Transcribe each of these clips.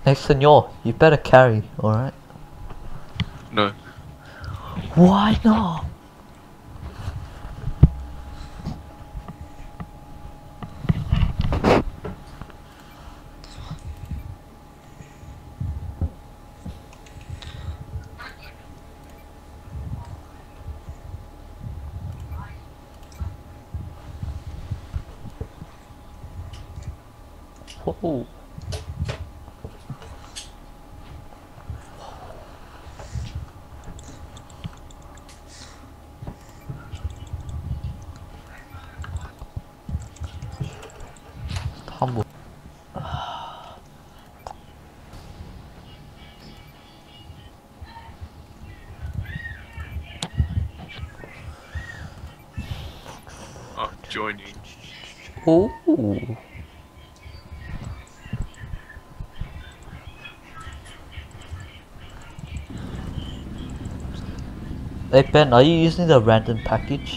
Hey, senor, you better carry, alright? No. Why not? Whoa. Humble. Oh, joining. Ooh. Hey Ben, are you using the random package?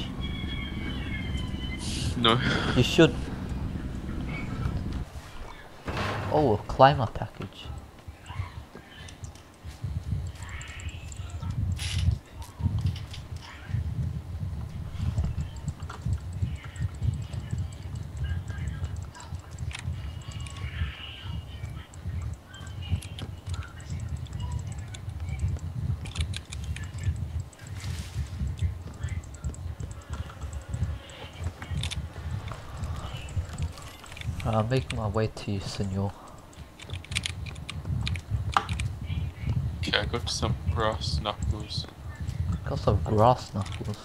No. You should. Oh, a climber package. I'm making my way to you, senor. Okay, I got some brass knuckles. Got some grass knuckles.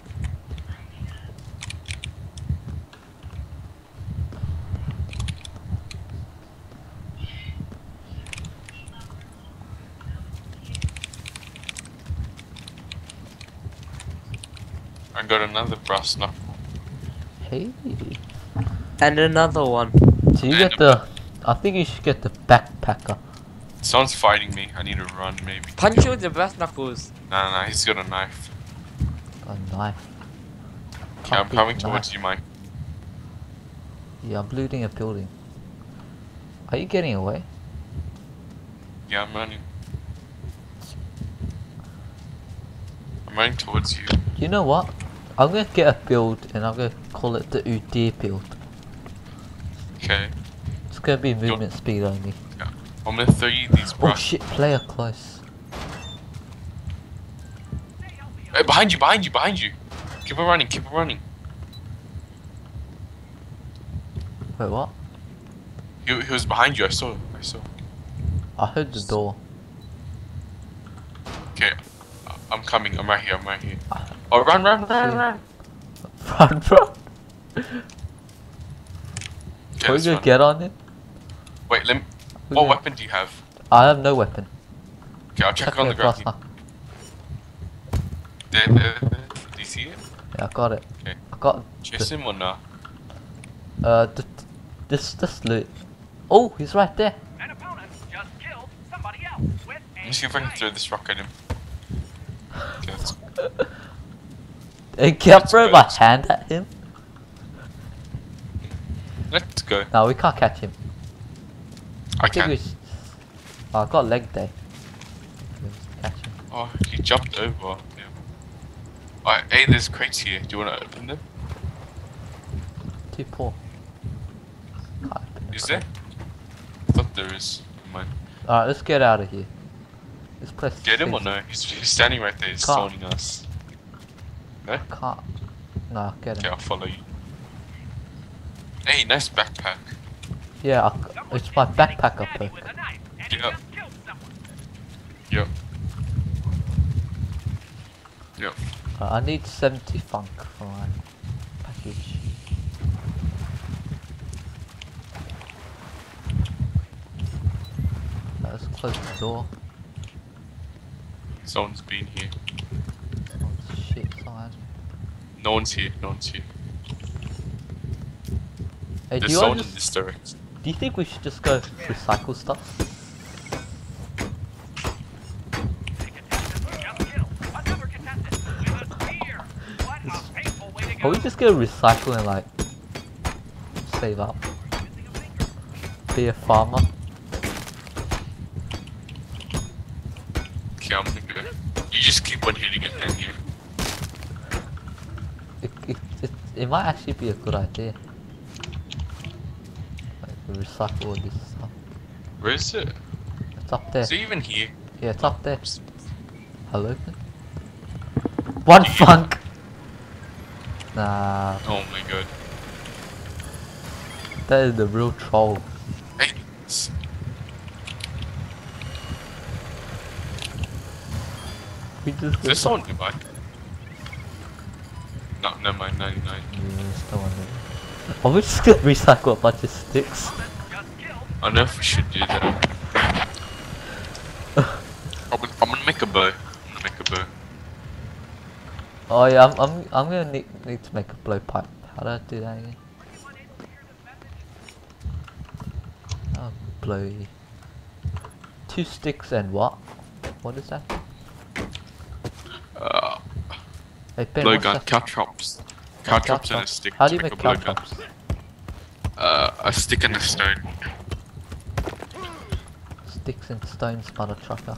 I got another brass knuckle. Hey. And another one. So you get the... I think you should get the backpacker. Someone's fighting me. I need to run, maybe. Punch you with your brass knuckles. No, he's got a knife. A knife. Okay, I'm Big coming knife. towards you, Mike. Yeah, I'm looting a building. Are you getting away? Yeah, I'm running. I'm running towards you. You know what? I'm gonna get a build and I'm gonna call it the Udir build. Okay. It's gonna be movement speed only. I'm gonna throw you these Oh brass. shit, player close. Hey, behind you! Keep on running. Wait, what? He was behind you, I saw. I heard the door. Okay, I'm coming, I'm right here. Oh, run! Run, run! Okay, Are we let's gonna run. get on it? Wait, let me... Who's What it? weapon do you have? I have no weapon. Okay, I'll check Chuck on me the a brass ground. knuckle. There. Do you see it? Yeah, I got it. Okay. I got Chase him or no? this loot. Oh, he's right there. An opponent just killed somebody else with Let me see if I can throw this rock at him. Okay, let's... Hey, can I Let's throw go, my let's go. hand at him? Let's go. No, we can't catch him. I think we can. Oh, I got leg day. Let's catch him. Oh, he jumped over. Yeah. Alright, hey, there's crates here. Do you wanna open them? Too poor. Can't open the Is crate. there? I thought there is. Never mind. Alright, let's get out of here. This place Get him or stinks. no? He's standing right there. He's Can't. stoning us. No? Can't. No, get Okay, him. I'll follow you. Hey, nice backpack. Yeah, it's my backpacker perk. with a knife, and he Yep. just killed someone. Yep. I need 70 funk for my package. Let's close the door. Someone's been here. Oh shit, someone. No one's here. Hey, There's someone in this direction. do you think we should just go recycle stuff? Just killed another contestant with a spear. What a painful way to Are go. we just gonna recycle and like save up? Be a farmer? Okay, I'm gonna go. You just keep on hitting it, and you. It might actually be a good idea. Like, recycle all this stuff. Where is it? It's up there. Is it even here? Yeah, it's up there. Hello? One funk! Nah, Oh my god. that is the real troll. Hey, We just there's someone nearby. No, never mind, 99. Yeah, still on there. Oh, we just gonna recycle a bunch of sticks. I don't know if we should do that. I'm gonna make a bow. I'm gonna make a bow. Oh yeah, I'm gonna need to make a blowpipe. How do I do that again? Oh, blow. 2 sticks and what? What is that? Hey, Ben, what's Blowgun, that? caltrops. Caltrops and a stick. How do you to make a blowgun. caltrops? A stick and a stone. Sticks and stones, mother trucker.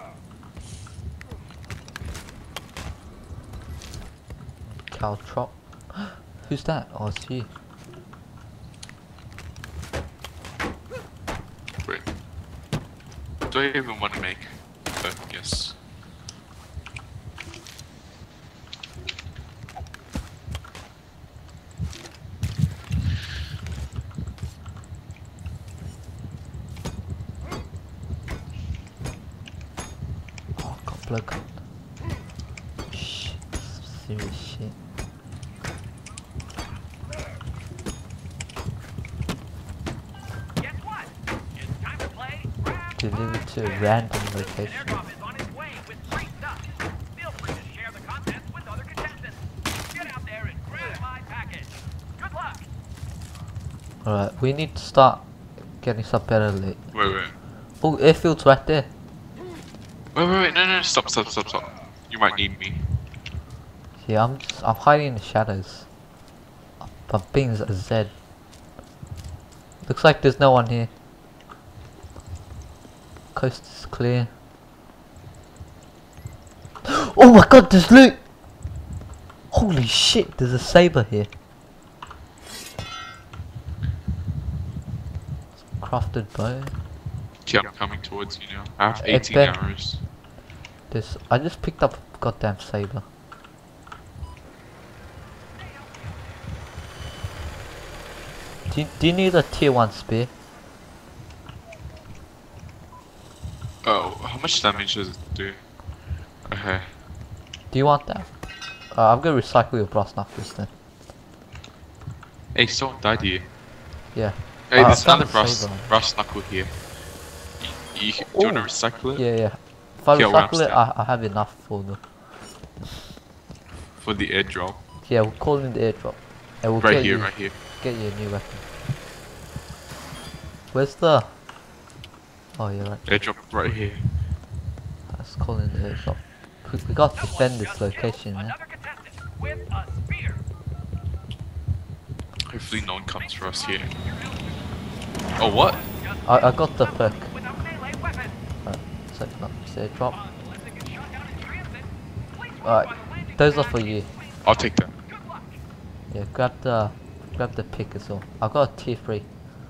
Caltrop. Who's that? Oh, it's you. Wait. Do I even want to make? Yes. Oh, I got blowgun. Shit, serious shit. Guess what? It's time to play Grab Delivered to a random The location. airdrop is on its way with free stuff. Feel free to share the contents with other contestants. Get out there and grab my package. Good luck. Alright, we need to start getting some better lit. Wait. Oh, airfield's right there. Wait, no, stop. You might need me. Yeah, I'm hiding in the shadows. I'm being a Z. Looks like there's no one here. Coast is clear. Oh my god, there's loot! Holy shit, there's a saber here. Crafted bow. Okay, I'm coming towards you now. I have Hey, 18 Ben. arrows. I just picked up a goddamn saber. Do you need a tier 1 spear? Oh, how much damage does it do? Okay. Do you want that? I'm gonna recycle your brass knuckles then. Hey, someone died here. Yeah. Hey, I there's found another a saber. brass knuckle here. Do you want to Ooh. recycle it? Yeah. If I Yeah, well, I'm recycle it, still- I have enough for the. For the airdrop. Yeah, we'll call in the airdrop. And we'll Right get here, you, right here. Get you a new weapon. Where's the? Oh, you're right. Airdrop right here. Let's call in the airdrop. We got to defend this location, man. Another contestant with a spear. Hopefully no one comes for us here. Oh, what? I got the perk. With a melee weapon. So not this airdrop. Unless it gets shot down in transit. Please watch Alright, by the landing those are zone. for you. I'll take that. Good luck. Yeah, grab the pick as well. I got a tier 3.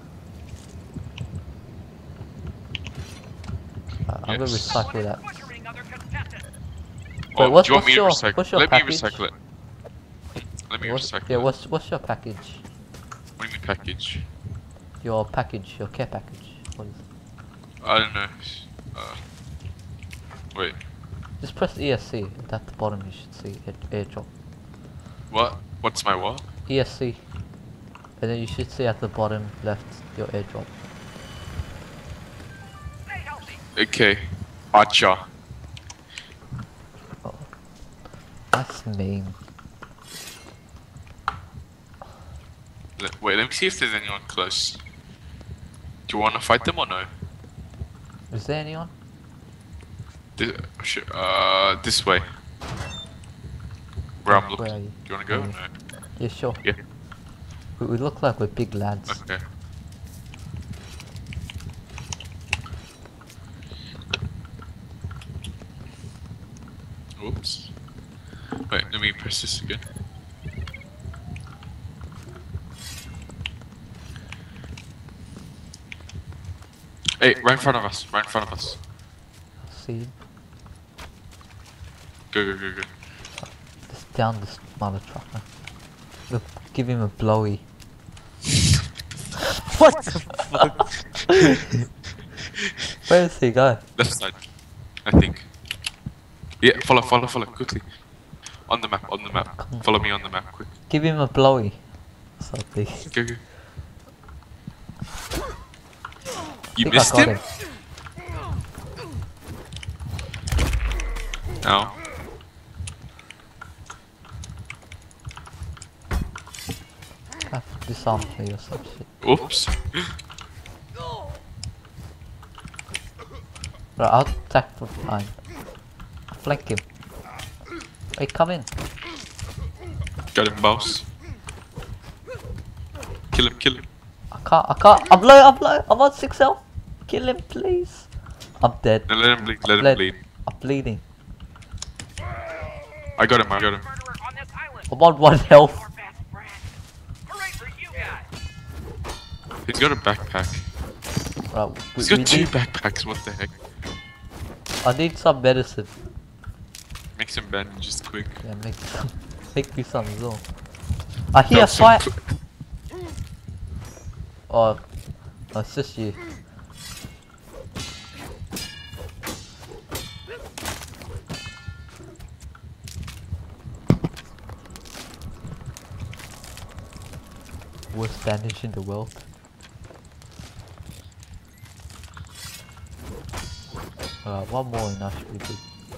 I'm gonna Yes. recycle that. Butchering other contestants. Oh, what's- do you want me to what's recycle? what's your Let package? me recycle it. Let me What's, recycle yeah, it. what's your package? What do you mean package? Your package, your care package. What is it? I don't know. Wait. Just press ESC. At the bottom you should see airdrop. What? What's my what? ESC. And then you should see at the bottom left your airdrop. Stay healthy. Okay. Acha. Oh. That's mean. Wait, let me see if there's anyone close. Do you want to fight them or no? Is there anyone? This way. Where I'm Where looking. are you? Do you want to go? Yeah. No. Yeah, sure. Yeah. We look like we're big lads. Okay. Oops. Wait, let me press this again. Hey, right in front of us, right in front of us. See, Go, go, go, go. just down this mother trucker. Look, give him a blowy. What the fuck? Where is he going? Left side, I think. Yeah, follow, quickly. On the map, Follow me on the map, quick. Give him a blowy. Something. Go, go. You think I missed got him? No. I have to disarm me or some shit. Oops. Right, I'll attack from behind. Flank him. Hey, come in. Got him, boss. Kill him. I can't. I'm low. I'm on 6 health. Kill him, please. I'm dead. No, let him bleed, let him Bled. bleed. I'm bleeding. I got him. Murderer on this island. I'm on 1 health. Our best friend. Hooray for you guys. He's got a backpack. Right, He's got 2 backpacks, what the heck? I need some medicine. Make some bandages quick. Yeah, make me some as well. I hear No, a fight. some Oh, it's just you. Worst bandage in the world. Alright, one more and I should be good.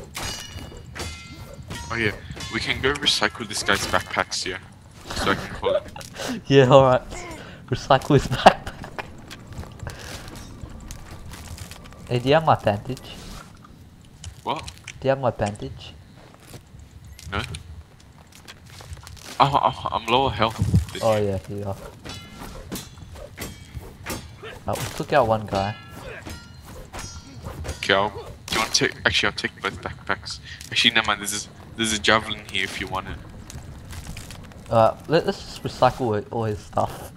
Oh yeah, we can go recycle this guy's backpacks here. So I can call him. Yeah, alright. Recycle his backpack. Hey, do you have my bandage? What? Do you have my bandage? No? Oh, I'm lower health. than Oh you. yeah, here you are. We took out one guy. Okay, do you want to take? Actually, I'll take both backpacks. Actually, never mind. There's a javelin here if you want it. Let's just recycle all his stuff.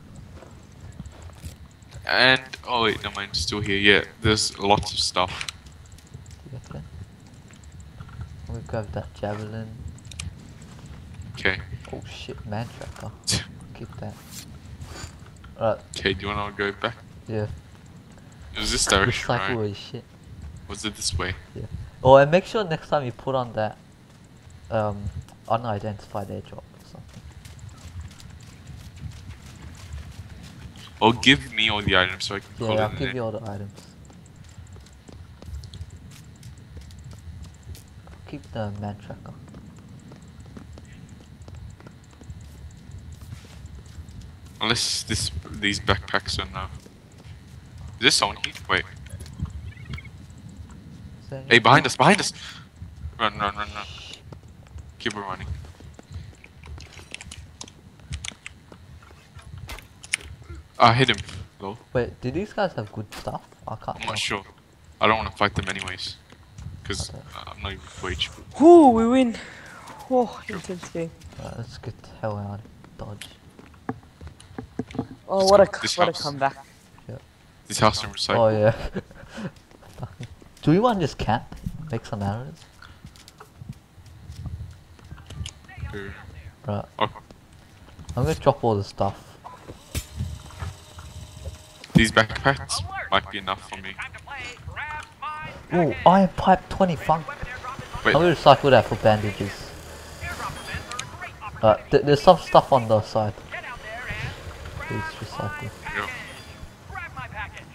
And oh wait, never mind. It's still here. Yeah, there's lots of stuff. Okay. We'll grab that javelin. Okay. Oh shit, man tracker. Keep that. Right, Okay. Do you want to go back? yeah. It was this direction, Recycle all right? his shit. Was it this way? Yeah. Oh, and make sure next time you put on that unidentified airdrop or something. Or give me all the items so I can call Yeah, it I'll in give there. you all the items. Keep the man tracker. Unless these backpacks are now. Is this someone here? Wait. Is there Hey, any- behind us! Run. Keep running. I hit him. Lol. Wait, do these guys have good stuff? I can't I'm tell. not sure. I don't want to fight them anyways. Because I'm not even for HP. Whoo, we win. Oh, intense game. Let's get the hell out of Dodge. Oh, what a This what a house. comeback. This house in recycle. Oh yeah. Do we want to just camp? Make some arrows? Right. Oh, I'm gonna drop all the stuff. these backpacks might be enough for me. Time to play. Grab my Ooh, package. iron pipe 20 funk. Weapon airdrop is on. Wait, I'm gonna recycle that for bandages. Airdrop events are a great opportunity. There's some stuff on the side. Get out there and Please recycle. yeah. grab my package.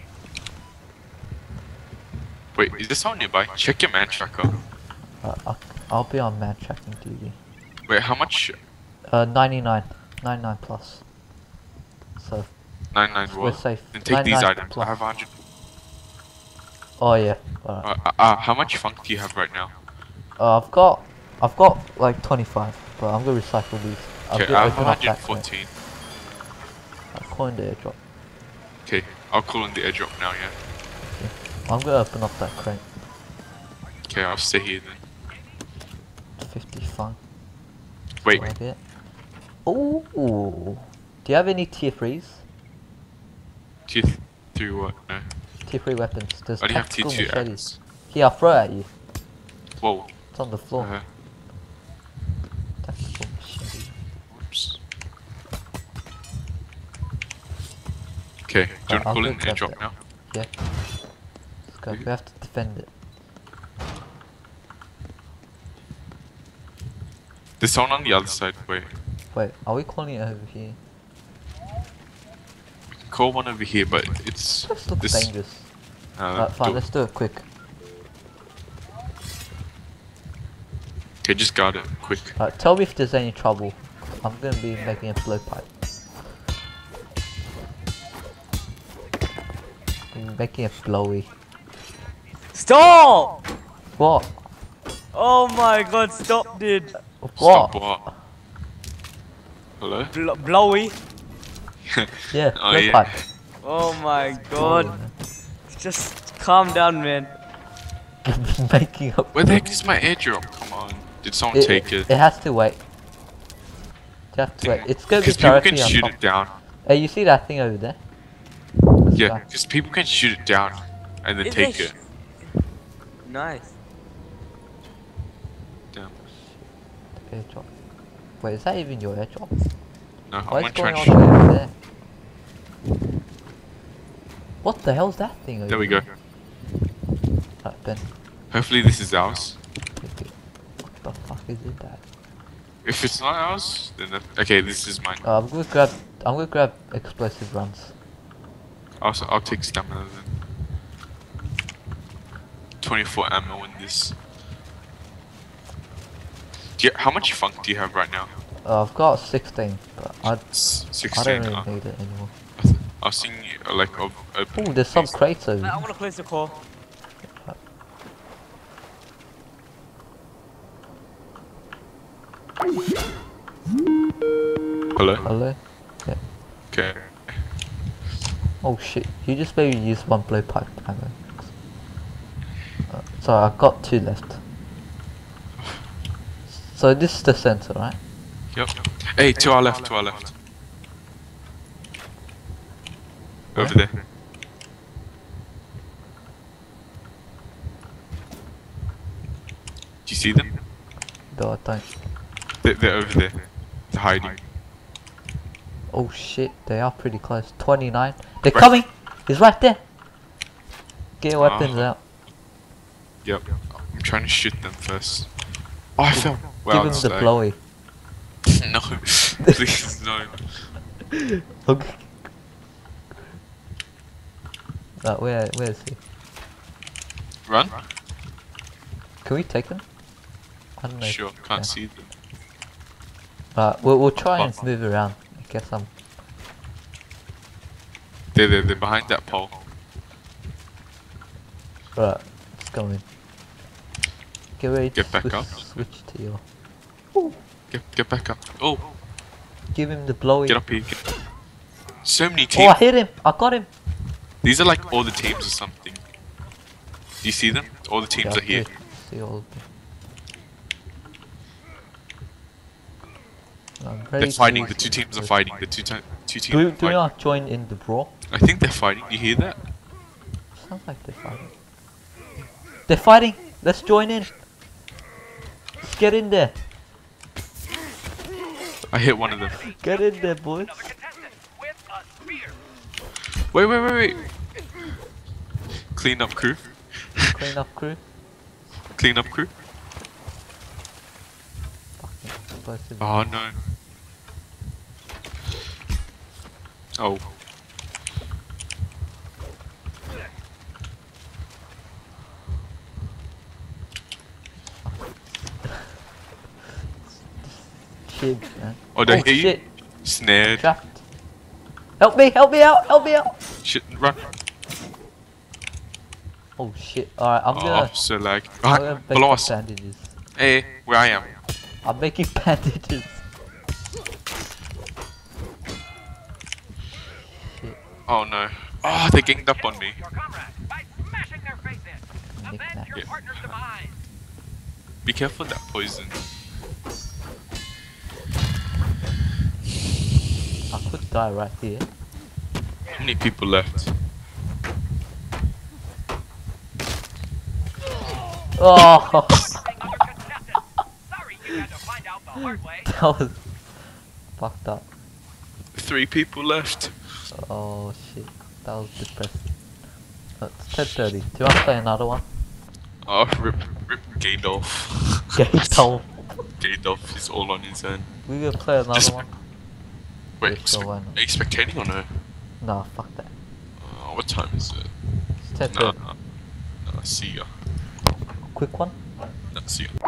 Wait, is there someone nearby? Check your man tracker. I'll be on man tracking duty. Wait, how much? 99. 99 plus. So, 99 we're what? safe. Then take these 99 items. plus. I have 100. Oh yeah. Alright. How much funk do you have right now? I've got like 25, but I'm gonna recycle these. I'm Okay, gonna I have open up that crate. 114. I'll coin the airdrop. Okay, I'll call in the airdrop now, yeah? I'm gonna open up that crate. Okay, I'll stay here then. Wait. Like it. Ooh. Do you have any tier 3s? Tier 3 what? No. Tier 3 weapons. There's I only have tier tactical 2 machetes. axe. Here, I'll throw it at you. Whoa. It's on the floor. Uh, Tactical machete. Oops. Okay, do you want to I'll call go in grab airdrop that. now? Yeah. Let's go. We have to defend it. There's someone on the other side. Wait. Wait, are we calling it over here? Call one over here, but it's This looks this. dangerous. Uh, Fine, door. let's do it quick. Okay, just guard it. Quick. Tell me if there's any trouble. I'm gonna be making a blowpipe. I'm making a blowy. Stop! What? Oh my god, stop, dude. What? Stop what? Hello? Blowy. Yeah, Oh, yeah. blowpipe. Oh my god. Just calm down, man. Making up. Where the heck is my airdrop? Come on. Did someone take it? It has to wait. You have to wait. It's gonna be Because people directly can on shoot top. it down. Hey, you see that thing over there? This Yeah, guy. because people can shoot it down and then Is take there it. Nice. Damn. Airdrop. Wait, is that even your airdrop? No, Why I'm is gonna going try all and the shoot. way over there? What the hell's that thing over There we go. Ben. Hopefully this is ours. What the fuck is it that? If it's not ours, then okay, this is mine. I'm gonna grab explosive runs. I'll take stamina then. 24 ammo in this. How much funk do you have right now? I've got 16, but I 16. don't really need it anymore. I was thinking like of open. Oh, there's some these- crates over I here. wanna close the call. Hello. Hello? Okay. Oh shit, you just maybe use one blowpipe ammo. Sorry, I've got 2 left. So this is the center, right? Yep. Hey, to our left. Over there. Do you see them? No, I don't. They're over there. They're hiding. Oh shit, they are pretty close. 29. They're Right. coming! He's right there! Get your weapons Ah. out. Yep. I'm trying to shoot them first. Oh, I fell. Wow, Give him that's the lag. blowy. No, please no. Okay. Where is he? Run? Can we take him? I don't know. if Sure, we can't can. see them. We'll try and Well- move around. I guess I'm. They're behind that pole. Right, let's go in. Get ready to Get back up. switch to your. Get back up. Oh, Give him the blowy. get up here. So many Oh, teams. I hit him! I got him! These are like all the teams or something. Do you see them? All the teams Yeah, are here. good. See all of them. I'm ready They're to fighting. The switch. two teams are fighting. The two teams Do are we fighting. not join in the brawl? I think they're fighting. You hear that? Sounds like they're fighting. They're fighting! Let's join in! Let's get in there! I hit one of them. Get in there, boys! Another contestant with a spear. Wait. Clean up crew. Clean up crew. Clean up crew. Fucking explosive. Oh no. Oh. Shit, man. Oh, did I hit you? shit! Snared. Trapped. Help me out! Help me out! Shit, run. Oh shit. Alright, I'm Oh, gonna so lag. I'm Ah, gonna make below some us. bandages. Hey, where I am. I'm making bandages. Shit. Oh no. Oh, they ganged up on me. Your comrades by smashing their faces. Avenge Knick-knack. your Yeah. partner's demise. Be careful of that poison. die right here. How many people left? Oh, Thing other contestants. Sorry you had to find out the hard way. that was fucked up. 3 people left. Oh shit, that was depressing. It's 10:30. Do you want to play another one? Oh, rip Gaydolf. Gaydolf. Gaydolf is all on his own. We will play another Just- one. Wait, Yes, go on. are you spectating or no? Nah, fuck that. What time is it? It's 10:30. No, see ya. Quick one. No, see ya.